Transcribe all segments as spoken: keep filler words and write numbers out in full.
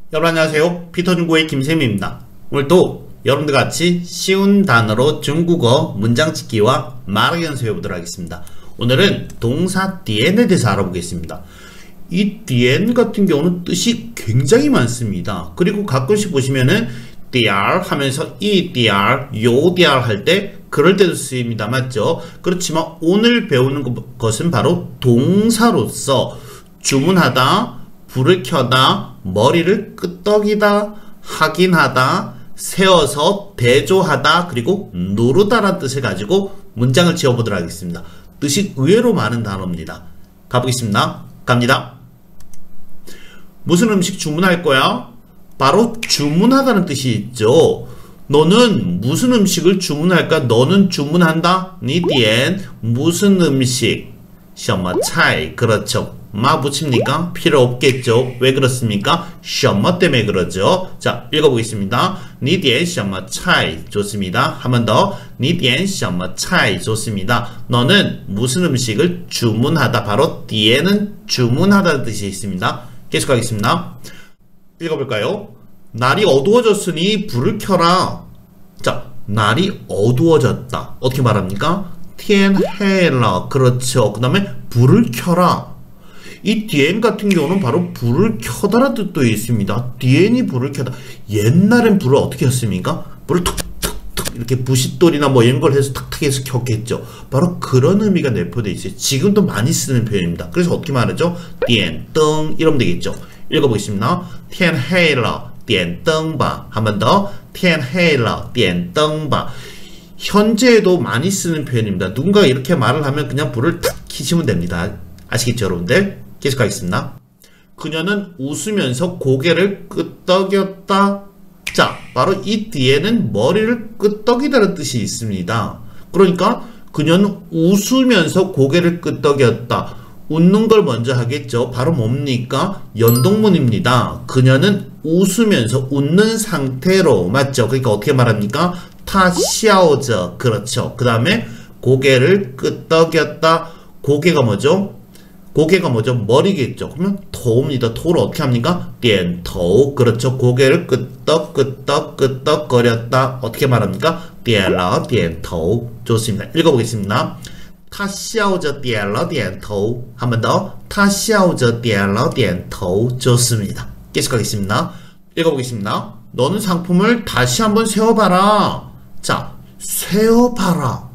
여러분 안녕하세요. 피터중국어의 김쌤입니다. 오늘도 여러분들 같이 쉬운 단어로 중국어 문장 짓기와 말하기 연습해보도록 하겠습니다. 오늘은 동사 디엔에 대해서 알아보겠습니다. 이 디엔 같은 경우는 뜻이 굉장히 많습니다. 그리고 가끔씩 보시면은 디알 하면서 이 디알, 요 디알 할 때 그럴 때도 쓰입니다. 맞죠? 그렇지만 오늘 배우는 것은 바로 동사로서 주문하다, 불을 켜다, 머리를 끄떡이다, 확인하다, 세워서 대조하다, 그리고 누르다라는 뜻을 가지고 문장을 지어보도록 하겠습니다. 뜻이 의외로 많은 단어입니다. 가보겠습니다. 갑니다. 무슨 음식 주문할 거야? 바로 주문하다는 뜻이 있죠. 너는 무슨 음식을 주문할까? 너는 주문한다? 니디엔 무슨 음식? 什么菜? 그렇죠. 마 붙입니까? 필요 없겠죠. 왜 그렇습니까? 什么 때문에 그러죠. 자, 읽어보겠습니다. 你点什么菜? 좋습니다. 한 번 더. 你点什么菜? 좋습니다. 너는 무슨 음식을 주문하다. 바로 디에는 주문하다는 뜻이 있습니다. 계속하겠습니다. 읽어볼까요? 날이 어두워졌으니 불을 켜라. 자, 날이 어두워졌다. 어떻게 말합니까? 天黑了. 그렇죠. 그 다음에 불을 켜라. 이 디엔 같은 경우는 바로 불을 켜다라는 뜻도 있습니다. 디엔이 불을 켜다. 옛날엔 불을 어떻게 켰습니까? 불을 툭툭툭 이렇게 부싯돌이나 뭐 이런 걸 해서 탁탁 해서 켰겠죠. 바로 그런 의미가 내포되어 있어요. 지금도 많이 쓰는 표현입니다. 그래서 어떻게 말하죠? 디엔, 灯 이러면 되겠죠. 읽어보겠습니다. 天黑了,点灯吧. 한 번 더. 天黑了,点灯吧. 현재에도 많이 쓰는 표현입니다. 누군가 이렇게 말을 하면 그냥 불을 탁 켜시면 됩니다. 아시겠죠, 여러분들? 계속하겠습니다. 그녀는 웃으면서 고개를 끄덕였다. 자, 바로 이 뒤에는 머리를 끄덕이다라는 뜻이 있습니다. 그러니까 그녀는 웃으면서 고개를 끄덕였다. 웃는 걸 먼저 하겠죠. 바로 뭡니까? 연동문입니다. 그녀는 웃으면서 웃는 상태로, 맞죠? 그러니까 어떻게 말합니까? 她笑着. 그렇죠. 그 다음에 고개를 끄덕였다. 고개가 뭐죠? 고개가 뭐죠? 머리겠죠. 그러면 토입니다. 토를 어떻게 합니까? 点头. 그렇죠. 고개를 끄덕 끄덕 끄덕거렸다. 어떻게 말합니까? 点了点头. 좋습니다. 읽어보겠습니다. 他笑着点了点头. 한 번 더. 他笑着点了点头. 좋습니다. 계속하겠습니다. 읽어보겠습니다. 너는 상품을 다시 한번 세워봐라. 자, 세워봐라.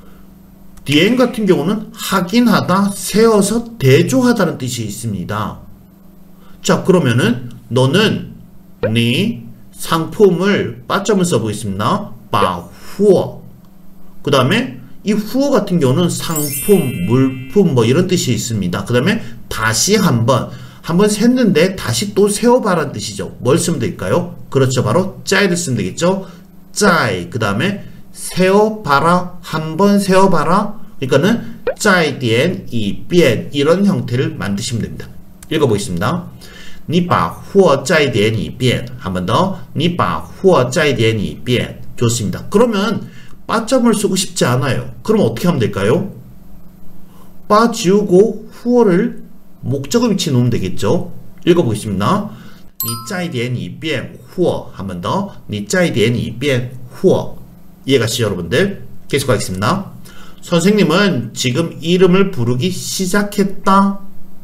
디엔 같은 경우는 확인하다, 세워서 대조하다는 뜻이 있습니다. 자, 그러면은 너는 네 상품을 빠점을 써보겠습니다. 把货. 그 다음에 이 후어 같은 경우는 상품, 물품 뭐 이런 뜻이 있습니다. 그 다음에 다시 한번 한번 샜는데 다시 또 세워봐라는 뜻이죠. 뭘 쓰면 될까요? 그렇죠. 바로 짜이를 쓰면 되겠죠. 짜이. 그 다음에 세워봐라. 한번 세워봐라. 그러니까는 짜이 디엔 이变 이런 형태를 만드시면 됩니다. 읽어보겠습니다. 你把货再点一遍. 한 번 더. 你把货再点一遍. 좋습니다. 그러면 빠점을 쓰고 싶지 않아요. 그럼 어떻게 하면 될까요? 빠 지우고 후어를 목적어 위치에 놓으면 되겠죠. 읽어보겠습니다. 你再点一遍货. 한 번 더. 你再点一遍货. 이해가시죠, 여러분들? 계속하겠습니다. 선생님은 지금 이름을 부르기 시작했다.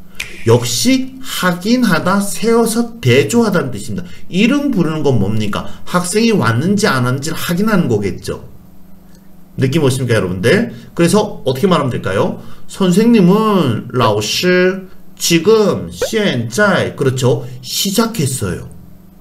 역시 확인하다, 세워서 대조하다는 뜻입니다. 이름 부르는 건 뭡니까? 학생이 왔는지 안 왔는지를 확인하는 거겠죠. 느낌 오십니까, 여러분들? 그래서 어떻게 말하면 될까요? 선생님은 老师 지금 现在 그렇죠. 시작했어요.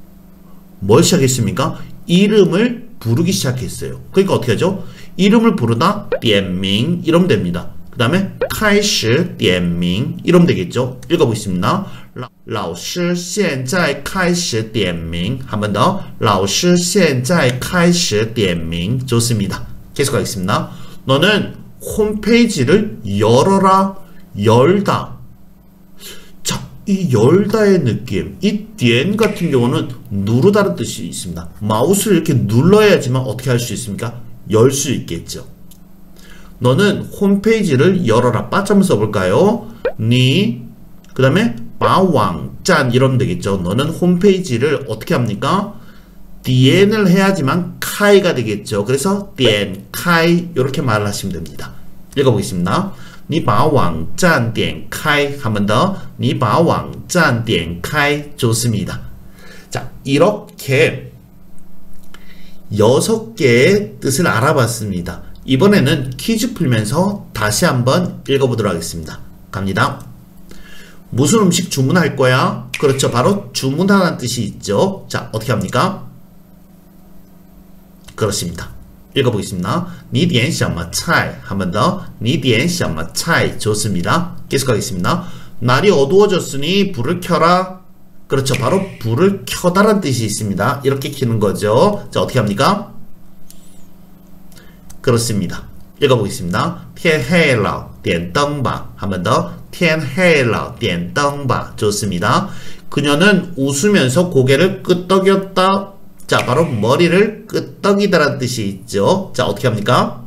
뭘 시작했습니까? 이름을 부르기 시작했어요. 그러니까 어떻게 하죠? 이름을 부르다 点名 이러면 됩니다. 그 다음에 开始点名 이러면 되겠죠. 읽어보겠습니다. 老师现在开始点名. 한 번 더. 老师现在开始点名. 좋습니다. 계속하겠습니다. 너는 홈페이지를 열어라. 열다. 자, 이 열다의 느낌. 이 디엔 같은 경우는 누르다는 뜻이 있습니다. 마우스를 이렇게 눌러야지만 어떻게 할 수 있습니까? 열 수 있겠죠. 너는 홈페이지를 열어라. 빠점을 써볼까요? 니, 그 다음에 바 왕짠 이러면 되겠죠. 너는 홈페이지를 어떻게 합니까? 디엔을 해야지만 카이가 되겠죠. 그래서 디엔 카이 이렇게 말을 하시면 됩니다. 읽어보겠습니다. 你把网站点开 한 번 더. 你把网站点开 좋습니다. 자, 이렇게 여섯 개의 뜻을 알아봤습니다. 이번에는 퀴즈 풀면서 다시 한번 읽어보도록 하겠습니다. 갑니다. 무슨 음식 주문할 거야? 그렇죠. 바로 주문하라는 뜻이 있죠. 자, 어떻게 합니까? 그렇습니다. 읽어보겠습니다. 你点什么菜 한 번 더. 你点什么菜 좋습니다. 계속하겠습니다. 날이 어두워졌으니 불을 켜라. 그렇죠. 바로 불을 켜다라는 뜻이 있습니다. 이렇게 켜는 거죠. 자, 어떻게 합니까? 그렇습니다. 읽어보겠습니다. 天黑了点灯吧 한 번 더. 天黑了点灯吧 좋습니다. 그녀는 웃으면서 고개를 끄덕였다. 자, 바로 머리를 끄덕이다라는 뜻이 있죠. 자, 어떻게 합니까?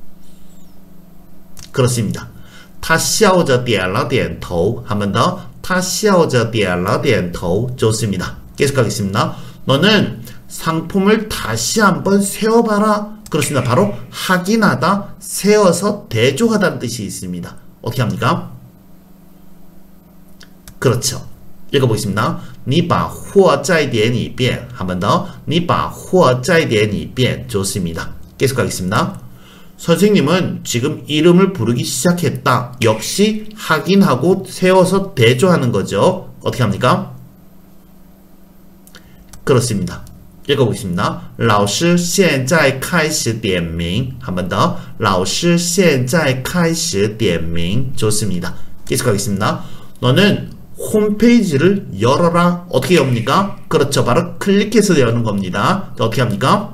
그렇습니다. 他笑着点了点头 한 번 더. 他笑着点了点头 좋습니다. 계속하겠습니다. 너는 상품을 다시 한번 세워봐라. 그렇습니다. 바로 확인하다, 세워서 대조하다는 뜻이 있습니다. 어떻게 합니까? 그렇죠. 읽어보겠습니다. 你把货再点一遍 한 번 더. 你把货再点一遍 좋습니다. 계속하겠습니다. 선생님은 지금 이름을 부르기 시작했다. 역시 확인하고 세워서 대조하는 거죠. 어떻게 합니까? 그렇습니다. 읽어보겠습니다. 老师现在开始点名 한 번 더. 老师现在开始点名 좋습니다. 계속하겠습니다. 너는 홈페이지를 열어라. 어떻게 엽니까? 그렇죠. 바로 클릭해서 여는 겁니다. 어떻게 합니까?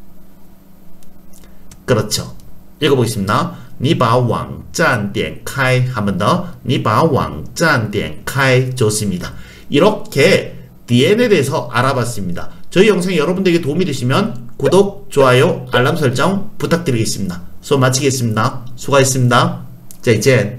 그렇죠. 읽어보겠습니다. 你把网站点开 한 번 더. 你把网站点开 좋습니다. 이렇게 디엔에 대해서 알아봤습니다. 저희 영상이 여러분들에게 도움이 되시면 구독, 좋아요, 알람 설정 부탁드리겠습니다. 수업 마치겠습니다. 수고하셨습니다. 再见